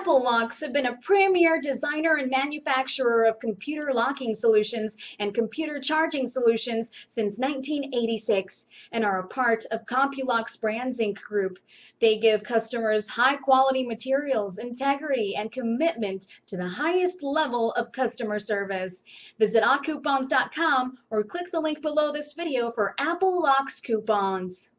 AppleLocks have been a premier designer and manufacturer of computer locking solutions and computer charging solutions since 1986 and are a part of CompuLocks Brands Inc. Group. They give customers high-quality materials, integrity, and commitment to the highest level of customer service. Visit oddcoupons.com or click the link below this video for AppleLocks coupons.